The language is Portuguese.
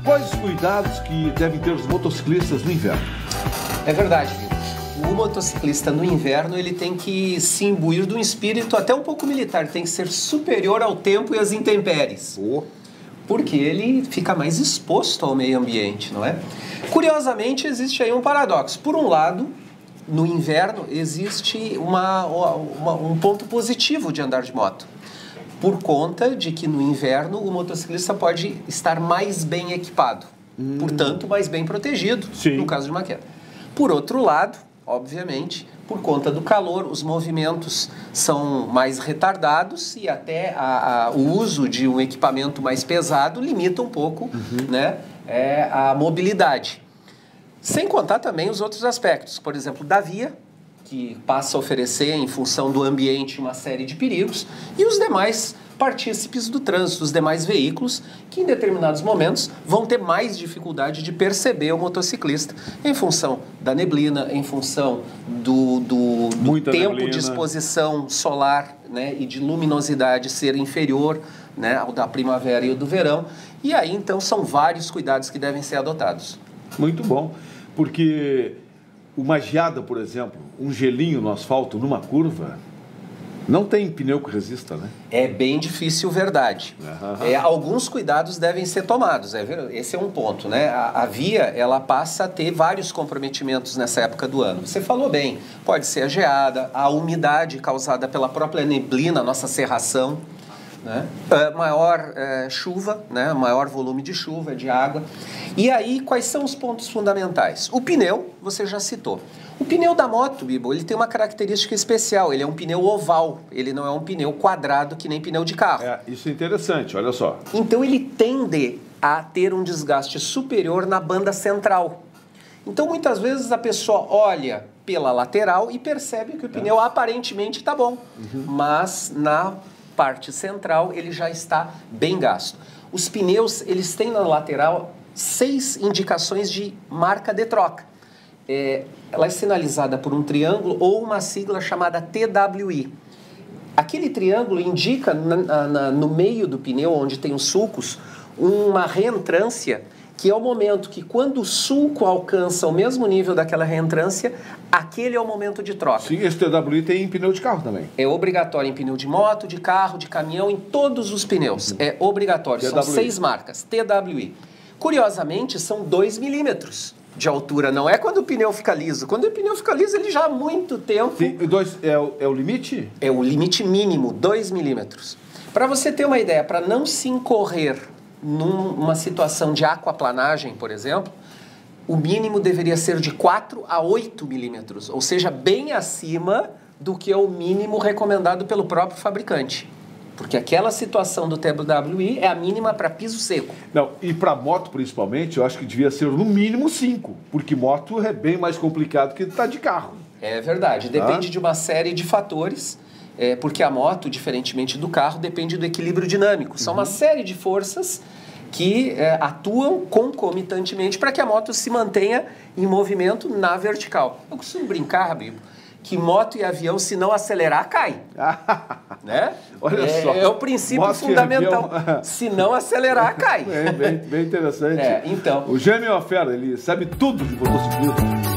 Quais os cuidados que devem ter os motociclistas no inverno? É verdade, Vitor. O motociclista no inverno ele tem que se imbuir de um espírito até um pouco militar, tem que ser superior ao tempo e às intempéries. Porque ele fica mais exposto ao meio ambiente, não é? Curiosamente, existe aí um paradoxo. Por um lado, no inverno existe um ponto positivo de andar de moto. Por conta de que no inverno o motociclista pode estar mais bem equipado, portanto mais bem protegido, no caso de uma queda. Por outro lado, obviamente, por conta do calor, os movimentos são mais retardados e até o uso de um equipamento mais pesado limita um pouco né, a mobilidade. Sem contar também os outros aspectos, por exemplo, da via, que passa a oferecer, em função do ambiente, uma série de perigos, e os demais partícipes do trânsito, os demais veículos, que em determinados momentos vão ter mais dificuldade de perceber o motociclista, em função da neblina, em função do tempo de exposição solar, né, e de luminosidade ser inferior, né, ao da primavera e ao do verão. E aí, então, são vários cuidados que devem ser adotados. Muito bom, porque uma geada, por exemplo, um gelinho no asfalto numa curva, não tem pneu que resista, né? É bem difícil, verdade. Alguns cuidados devem ser tomados, esse é um ponto, né? A via, ela passa a ter vários comprometimentos nessa época do ano. Você falou bem, pode ser a geada, a umidade causada pela própria neblina, nossa cerração, né? Maior chuva, né? Maior volume de chuva, de água. E aí, quais são os pontos fundamentais? O pneu, você já citou. O pneu da moto, Bibo, ele tem uma característica especial, ele é um pneu oval, ele não é um pneu quadrado que nem pneu de carro. Isso é interessante, olha só. Então ele tende a ter um desgaste superior na banda central. Então muitas vezes a pessoa olha pela lateral e percebe que o pneu aparentemente está bom, mas na parte central ele já está bem gasto. Os pneus, eles têm na lateral 6 indicações de marca de troca. Ela é sinalizada por um triângulo ou uma sigla chamada TWI. Aquele triângulo indica no meio do pneu, onde tem os sulcos, uma reentrância, que é o momento que quando o sulco alcança o mesmo nível daquela reentrância, aquele é o momento de troca. Sim, esse TWI tem em pneu de carro também. É obrigatório em pneu de moto, de carro, de caminhão, em todos os pneus. É obrigatório, são 6 marcas, TWI. Curiosamente, são 2 milímetros de altura, não é quando o pneu fica liso. Quando o pneu fica liso, ele já há muito tempo... Sim, é o limite? É o limite mínimo, 2 milímetros. Para você ter uma ideia, para não se incorrer numa situação de aquaplanagem, por exemplo, o mínimo deveria ser de 4 a 8 milímetros, ou seja, bem acima do que é o mínimo recomendado pelo próprio fabricante. Porque aquela situação do TWI é a mínima para piso seco. Não, e para moto principalmente, eu acho que devia ser no mínimo 5, porque moto é bem mais complicado que estar de carro. É verdade, depende de uma série de fatores, porque a moto, diferentemente do carro, depende do equilíbrio dinâmico. São uma série de forças que atuam concomitantemente para que a moto se mantenha em movimento na vertical. Eu costumo brincar, Bibo, que moto e avião, se não acelerar, cai. Né? Olha só. É o princípio fundamental. Se não acelerar, cai. Bem interessante. Então. O Gêmeo é uma fera, ele sabe tudo de motociclismo.